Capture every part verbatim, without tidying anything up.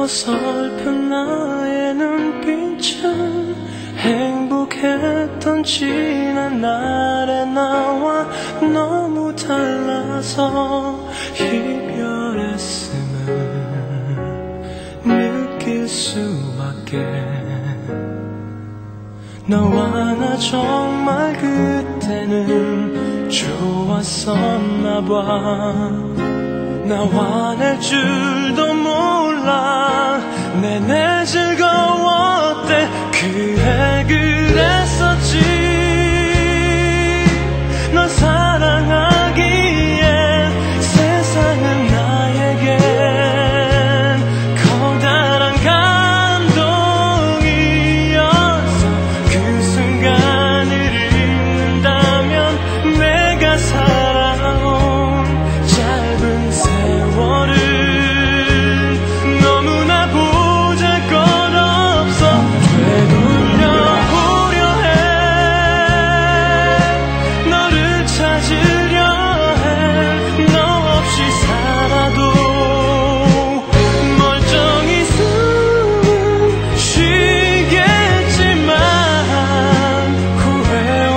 어설픈 나의 눈빛은 행복했던 지난 날의 나와 너무 달라서 이별했음을 느낄 수밖에. 너와 나 정말 그때는 좋았었나봐. 나 화낼 줄도 몰라. 내내 즐거웠대. 그래 그랬었지. 널 사랑하기엔 세상은 나에겐 커다란 감동이었어. 그 순간을 잊는다면 내가 살아온 짧은 세월은 너무나 보잘것없어. 되돌려보려 해. 너를 찾으려 해. 너 없이 살아도 멀쩡히 숨은 쉬겠지만 후회와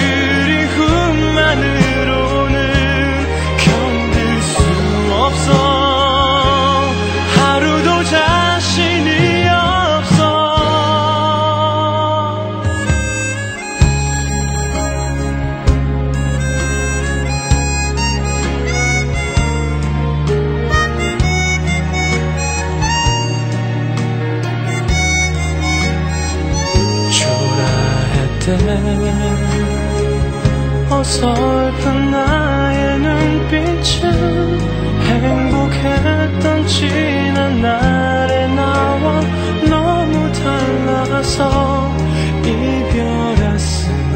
그리움만으로는 견딜 수 없어. 하루도 자신이 없어. 초라했대. 어설픈 나의 눈빛은 행복했던 지난 날의 나와 너무 달라서 이별했음을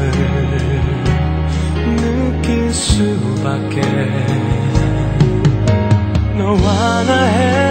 느낄 수밖에. 너와 나